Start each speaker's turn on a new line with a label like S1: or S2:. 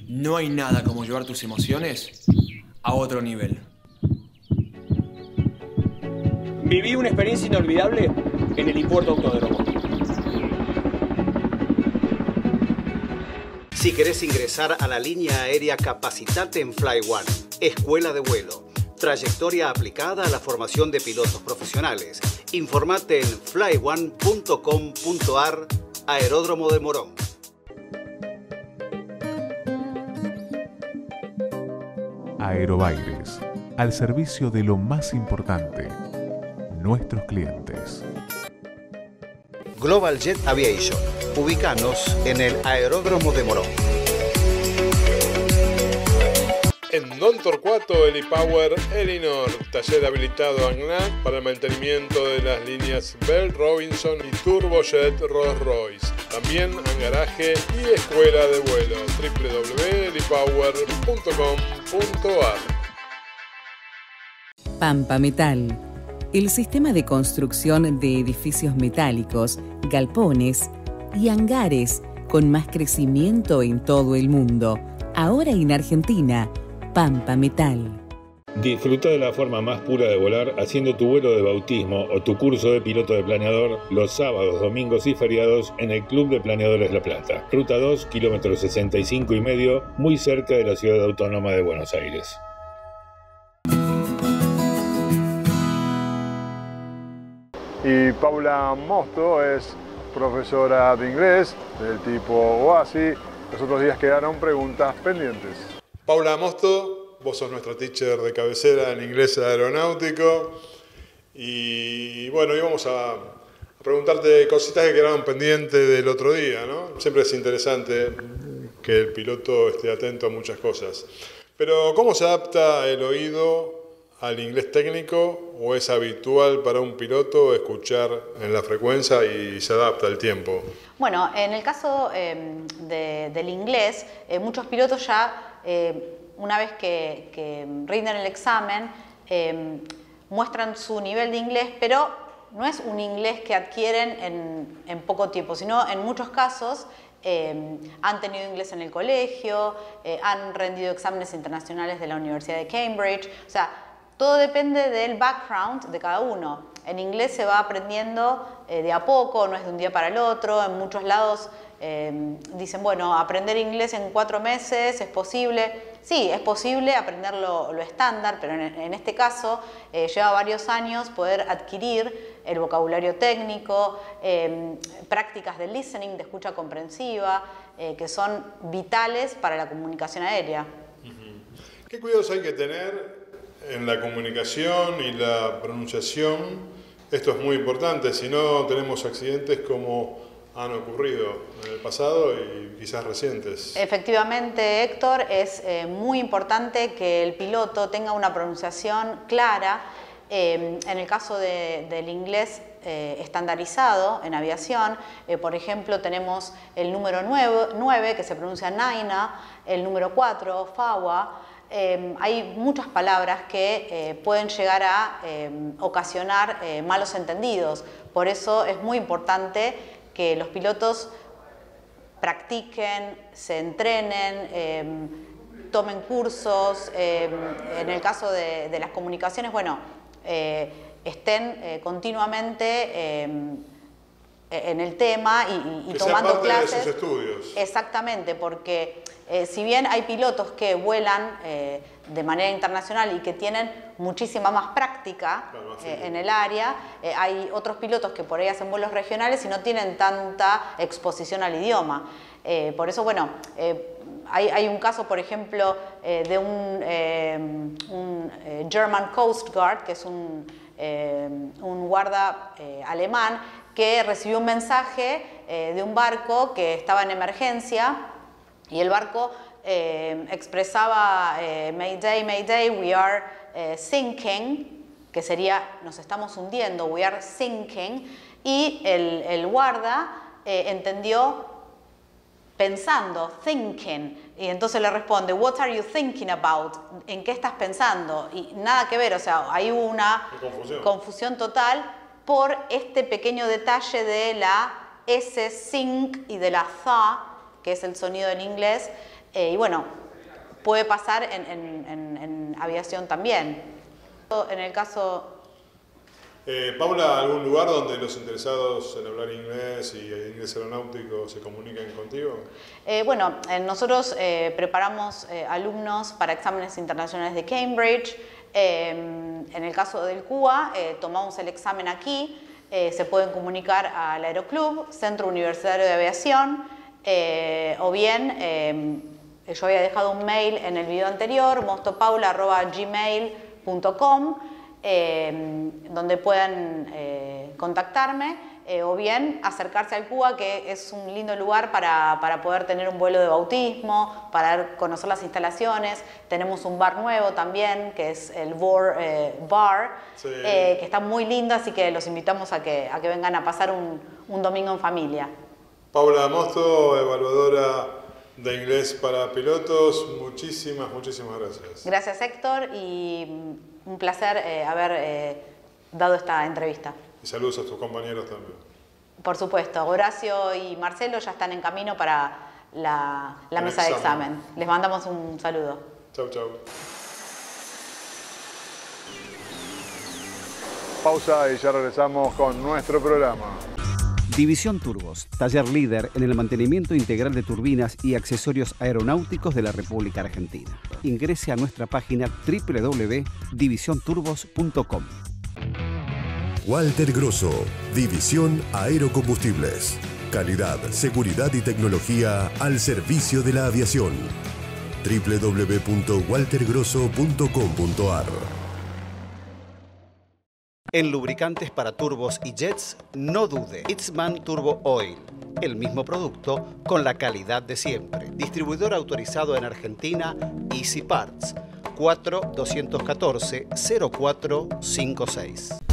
S1: No hay nada como llevar tus emociones a otro nivel.
S2: Viví una experiencia inolvidable en el helipuerto Autódromo.
S3: Si querés ingresar a la línea aérea, capacitate en FlyOne, Escuela de Vuelo. Trayectoria aplicada a la formación de pilotos profesionales. Informate en flyone.com.ar, Aeródromo de Morón.
S4: Aerobaires, al servicio de lo más importante, nuestros clientes.
S3: Global Jet Aviation. Ubícanos en el Aeródromo de Morón.
S5: En Don Torcuato, Helipower Elinor, taller habilitado ANAC para el mantenimiento de las líneas Bell Robinson y Turbojet Rolls-Royce. También hangaraje y escuela de vuelo. www.helipower.com.ar.
S6: Pampa Metal, el sistema de construcción de edificios metálicos, galpones y hangares con más crecimiento en todo el mundo. Ahora en Argentina, Pampa Metal.
S7: Disfruta de la forma más pura de volar haciendo tu vuelo de bautismo o tu curso de piloto de planeador los sábados, domingos y feriados en el Club de Planeadores La Plata. Ruta 2, kilómetro 65,5, muy cerca de la Ciudad Autónoma de Buenos Aires.
S8: Y Paula Mosto es profesora de inglés del tipo OASI. Los otros días quedaron preguntas pendientes.
S5: Paula Mosto, vos sos nuestra teacher de cabecera en inglés aeronáutico. Y bueno, íbamos a preguntarte cositas que quedaron pendientes del otro día, ¿no? Siempre es interesante que el piloto esté atento a muchas cosas. Pero, ¿cómo se adapta el oído al inglés técnico? ¿O es habitual para un piloto escuchar en la frecuencia y se adapta al tiempo?
S9: Bueno, en el caso del inglés, muchos pilotos ya, una vez que rinden el examen, muestran su nivel de inglés, pero no es un inglés que adquieren en poco tiempo, sino en muchos casos han tenido inglés en el colegio, han rendido exámenes internacionales de la Universidad de Cambridge, o sea, todo depende del background de cada uno. En inglés se va aprendiendo de a poco, no es de un día para el otro. En muchos lados dicen, bueno, aprender inglés en 4 meses es posible. Sí, es posible aprender lo estándar, pero en este caso lleva varios años poder adquirir el vocabulario técnico, prácticas de listening, de escucha comprensiva, que son vitales para la comunicación aérea.
S5: ¿Qué cuidados hay que tener en la comunicación y la pronunciación? Esto es muy importante, si no tenemos accidentes como han ocurrido en el pasado y quizás recientes. Efectivamente,
S9: Héctor, es muy importante que el piloto tenga una pronunciación clara. En el caso del inglés estandarizado en aviación, por ejemplo, tenemos el número 9 que se pronuncia naina, el número 4, fawa. Hay muchas palabras que pueden llegar a ocasionar malos entendidos. Por eso es muy importante que los pilotos practiquen, se entrenen, tomen cursos. En el caso de las comunicaciones, bueno, estén continuamente en el tema y tomando clases.
S5: De sus estudios.
S9: Exactamente, porque si bien hay pilotos que vuelan de manera internacional y que tienen muchísima más práctica en el área, hay otros pilotos que por ahí hacen vuelos regionales y no tienen tanta exposición al idioma. Por eso, bueno, hay un caso, por ejemplo, de un German Coast Guard, que es un guarda alemán, que recibió un mensaje de un barco que estaba en emergencia y el barco expresaba Mayday, Mayday, we are sinking, que sería nos estamos hundiendo, we are sinking, y el guarda entendió pensando, thinking, y entonces le responde, what are you thinking about? ¿En qué estás pensando? Y nada que ver, o sea, hay una confusión total por este pequeño detalle de la S, sink, y de la tha, que es el sonido en inglés, Y bueno, puede pasar en aviación también. En el caso...
S5: Paula, ¿algún lugar donde los interesados en hablar inglés y inglés aeronáutico se comuniquen contigo?
S9: Bueno, nosotros preparamos alumnos para exámenes internacionales de Cambridge. En el caso del CUA, tomamos el examen aquí. Se pueden comunicar al Aeroclub, Centro Universitario de Aviación, o bien, yo había dejado un mail en el video anterior, mostopaula@gmail.com, donde puedan contactarme, o bien acercarse al CUA, que es un lindo lugar para poder tener un vuelo de bautismo, para conocer las instalaciones. Tenemos un bar nuevo también, que es el Vor Bar, sí. Que está muy lindo, así que los invitamos a que vengan a pasar un domingo en familia.
S5: Paula Mosto, evaluadora de inglés para pilotos, muchísimas gracias.
S9: Gracias, Héctor, y un placer haber dado esta entrevista.
S5: Y saludos a tus compañeros también.
S9: Por supuesto, Horacio y Marcelo ya están en camino para la mesa de examen. Les mandamos un saludo.
S5: Chau, chau.
S8: Pausa y ya regresamos con nuestro programa.
S10: División Turbos, taller líder en el mantenimiento integral de turbinas y accesorios aeronáuticos de la República Argentina. Ingrese a nuestra página www.divisionturbos.com.
S11: Walter Grosso, División Aerocombustibles. Calidad, seguridad y tecnología al servicio de la aviación. www.waltergrosso.com.ar.
S3: En lubricantes para turbos y jets, no dude. Eastman Turbo Oil. El mismo producto con la calidad de siempre. Distribuidor autorizado en Argentina, Easy Parts. 4-214-0456.